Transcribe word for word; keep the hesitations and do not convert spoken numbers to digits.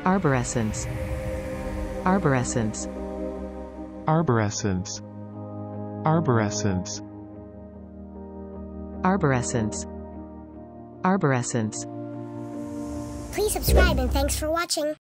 arborescence, arborescence, arborescence, arborescence, arborescence, arborescence. Please subscribe and thanks for watching.